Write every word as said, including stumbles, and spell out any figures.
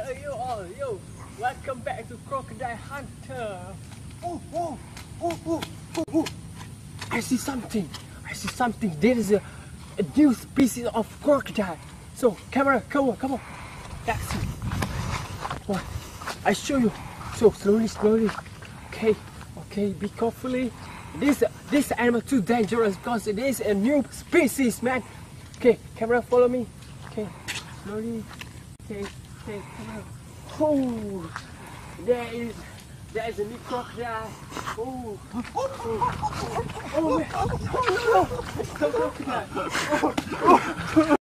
you all, yo, welcome back to Crocodile Hunter. Oh, oh, oh, oh, oh, oh. I see something. I see something. There is a, a new species of crocodile. So, camera, come on, come on. That's it. Oh, I show you. So slowly, slowly. Okay, okay. Be carefully. This this animal too dangerous because it is a new species, man. Okay, camera, follow me. Okay, slowly. Okay, okay, camera. Oh, there is there is a new crocodile. Oh, oh, oh, oh, oh, oh, oh, oh, oh, oh, oh, oh, oh, oh.